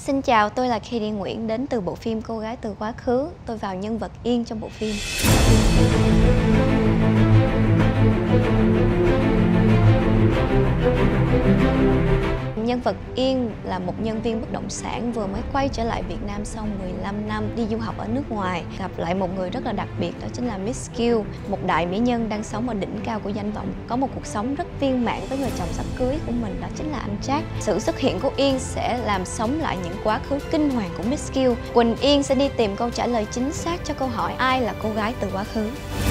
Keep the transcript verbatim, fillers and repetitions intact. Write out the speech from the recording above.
Xin chào, tôi là Katie Nguyễn đến từ bộ phim Cô Gái Từ Quá Khứ. Tôi vào nhân vật Yên trong bộ phim. Nhân vật Yên là một nhân viên bất động sản vừa mới quay trở lại Việt Nam sau mười lăm năm đi du học ở nước ngoài, gặp lại một người rất là đặc biệt, đó chính là Miss Kiều, một đại mỹ nhân đang sống ở đỉnh cao của danh vọng, có một cuộc sống rất viên mãn với người chồng sắp cưới của mình, đó chính là anh Trác. Sự xuất hiện của Yên sẽ làm sống lại những quá khứ kinh hoàng của Miss Kiều. Quỳnh Yên sẽ đi tìm câu trả lời chính xác cho câu hỏi ai là cô gái từ quá khứ.